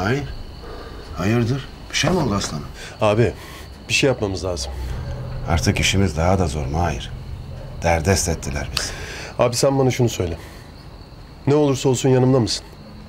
Mahir, hayırdır? Bir şey mi oldu aslanım? Abi, bir şey yapmamız lazım. Artık işimiz daha da zor Mahir. Derdest ettiler bizi. Abi sen bana şunu söyle. Ne olursa olsun yanımda mısın?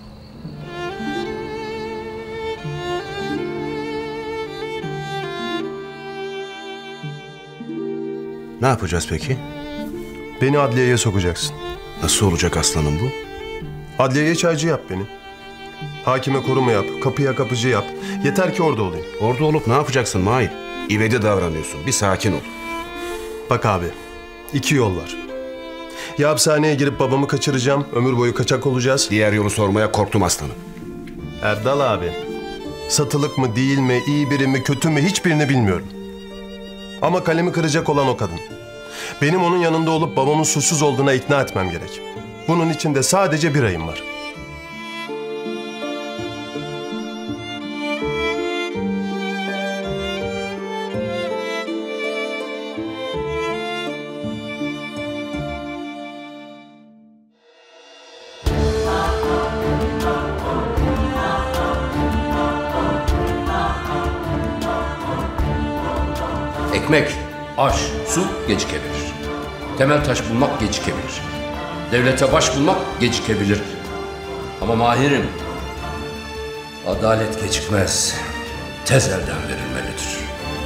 Ne yapacağız peki? Beni adliyeye sokacaksın. Nasıl olacak aslanım bu? Adliyeye çaycı yap beni. Hakime koruma yap, kapıya kapıcı yap. Yeter ki orada olayım. Orada olup ne yapacaksın Mahir? İvedi davranıyorsun. Bir sakin ol. Bak abi, iki yol var. Ya hapishaneye girip babamı kaçıracağım, ömür boyu kaçak olacağız. Diğer yolu sormaya korktum aslanım. Erdal abi, satılık mı değil mi, iyi biri mi kötü mü hiçbirini bilmiyorum. Ama kalemi kıracak olan o kadın. Benim onun yanında olup babamın suçsuz olduğuna ikna etmem gerek. Bunun için de sadece bir ayım var. Ekmek, aş, su gecikebilir. Temel taş bulmak gecikebilir. Devlete baş bulmak gecikebilir. Ama Mahir'im, adalet gecikmez. Tez elden verilmelidir.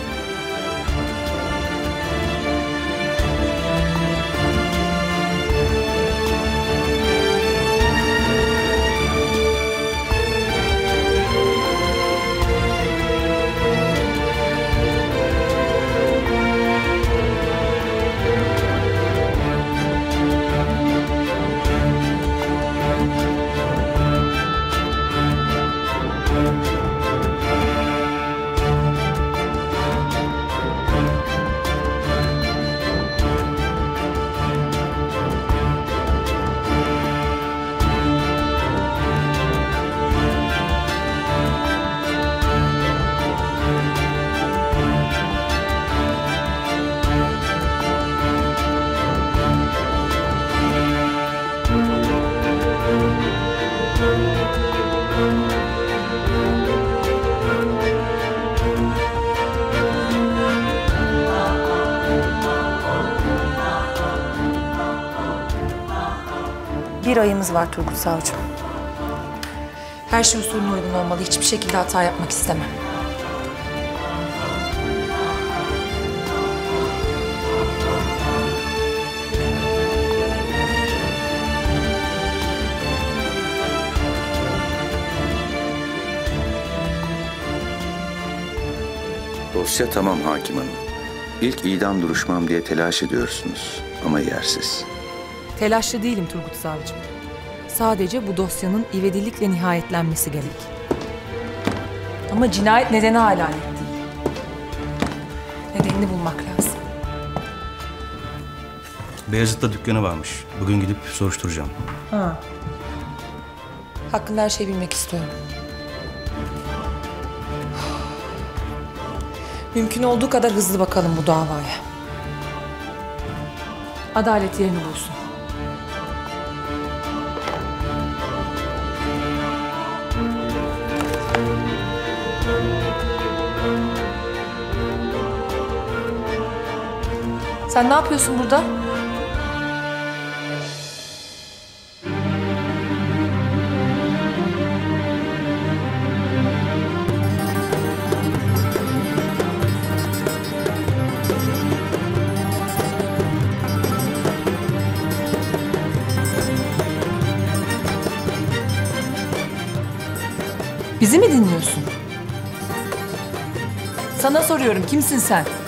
Bir ayımız var Turgut Savcım. Her şey usulüne uygun olmalı. Hiçbir şekilde hata yapmak istemem. Dosya tamam hakim hanım. İlk idam duruşmam diye telaş ediyorsunuz ama yersiz. Telaşlı değilim Turgut Savcım. Sadece bu dosyanın ivedilikle nihayetlenmesi gerek. Ama cinayet nedeni hala net değil. Nedenini bulmak lazım. Beyazıt'ta dükkanı varmış. Bugün gidip soruşturacağım. Ha. Hakkında her şeyi bilmek istiyorum. Mümkün olduğu kadar hızlı bakalım bu davaya. Adalet yerini bulsun. Sen ne yapıyorsun burada? Bizi mi dinliyorsun? Sana soruyorum, kimsin sen?